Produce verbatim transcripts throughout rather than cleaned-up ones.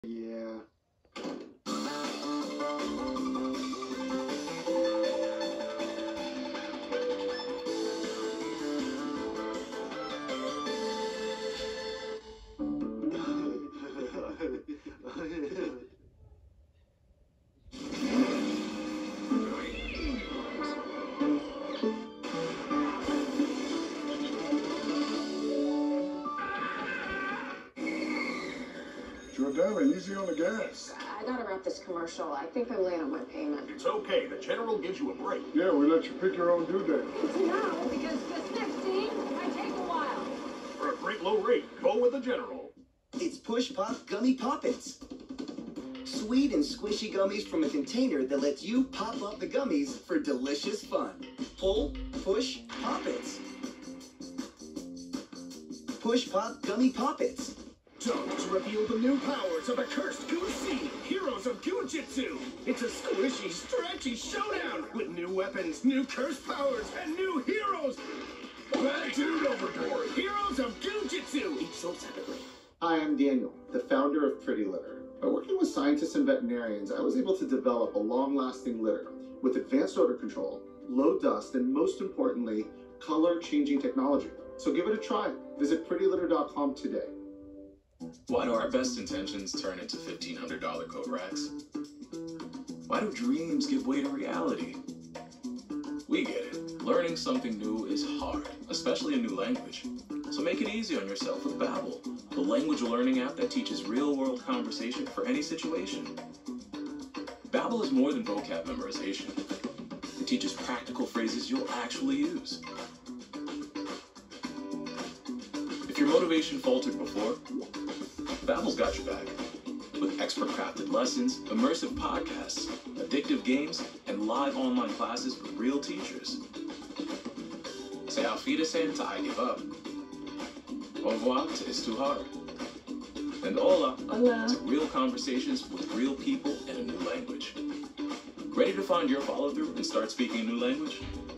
Yeah. Jordana, easy on the gas. I gotta wrap this commercial. I think I'm late on my payment. It's okay. The General gives you a break. Yeah, we let you pick your own due date. It's now, because this next scene might take a while. For a great low rate, go with the General. It's Push Pop Gummy Poppets. Sweet and squishy gummies from a container that lets you pop up the gummies for delicious fun. Pull, push, poppets. Push Pop Gummy Poppets. Don't reveal the new powers of a cursed Goosey, heroes of Goo-Jitsu. It's a squishy, stretchy showdown with new weapons, new curse powers, and new heroes. Bad dude overboard, heroes of Goo-Jitsu. Each sold separately. Hi, I'm Daniel, the founder of Pretty Litter. By working with scientists and veterinarians, I was able to develop a long-lasting litter with advanced odor control, low dust, and most importantly, color-changing technology. So give it a try. Visit pretty litter dot com today. Why do our best intentions turn into fifteen hundred dollar coat racks? Why do dreams give way to reality? We get it. Learning something new is hard, especially a new language. So make it easy on yourself with Babbel, the language learning app that teaches real-world conversation for any situation. Babbel is more than vocab memorization. It teaches practical phrases you'll actually use. If your motivation faltered before, Babbel's got your back. With expert-crafted lessons, immersive podcasts, addictive games, and live online classes with real teachers. Say auf Wiedersehen to I give up. Au revoir to it's too hard. And hola, Hola. to real conversations with real people in a new language. Ready to find your follow-through and start speaking a new language?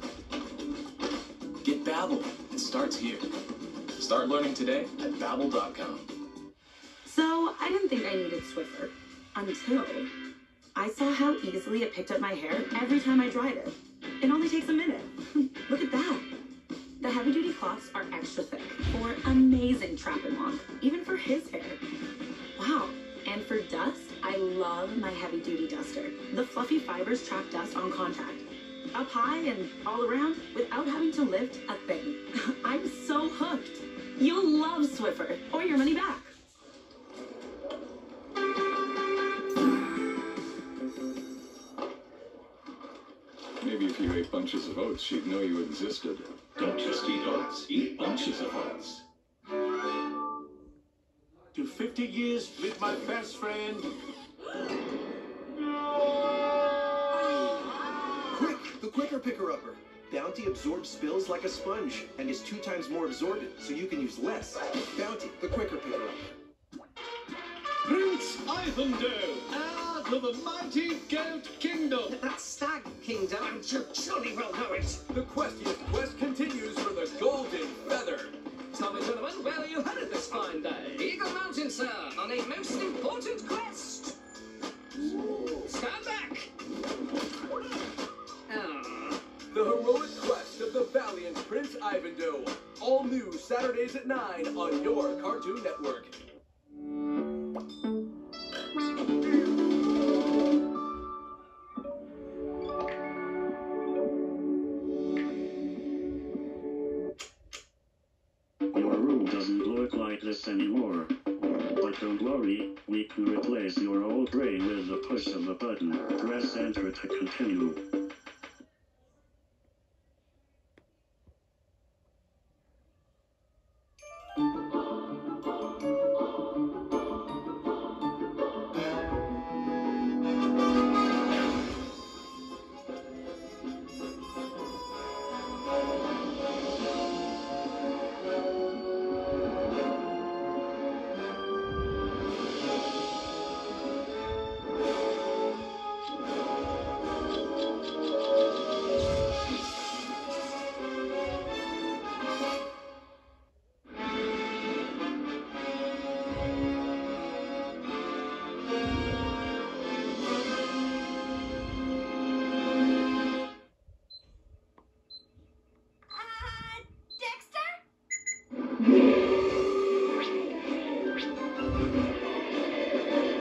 Get Babbel. It starts here. Start learning today at babbel dot com. So, I didn't think I needed Swiffer until I saw how easily it picked up my hair every time I dried it. It only takes a minute. Look at that. The heavy-duty cloths are extra thick for amazing trap and walk, even for his hair. Wow. And for dust, I love my heavy-duty duster. The fluffy fibers trap dust on contact, up high and all around without having to lift a thing. I'm so hooked. You'll love Swiffer or your money back. Maybe if you ate bunches of oats, she'd know you existed. Don't just eat oats, eat bunches of oats. To fifty years with my best friend. Quick, the quicker picker-upper. Bounty absorbs spills like a sponge and is two times more absorbent, so you can use less. Bounty, the quicker picker-upper. Prince Ivanhoe, heir to the mighty Goat Kingdom. That Stag Kingdom, and you surely well know it. The questiest quest continues for the Golden Feather. Tell me, gentlemen, where are you headed this fine day? Eagle Mountain, sir, on a most important quest. Stand back. Ah. The heroic quest of the valiant Prince Ivanhoe. All new Saturdays at nine on your Cartoon Network. Your room doesn't look like this anymore. But don't worry, we can replace your old brain with the push of a button. Press enter to continue.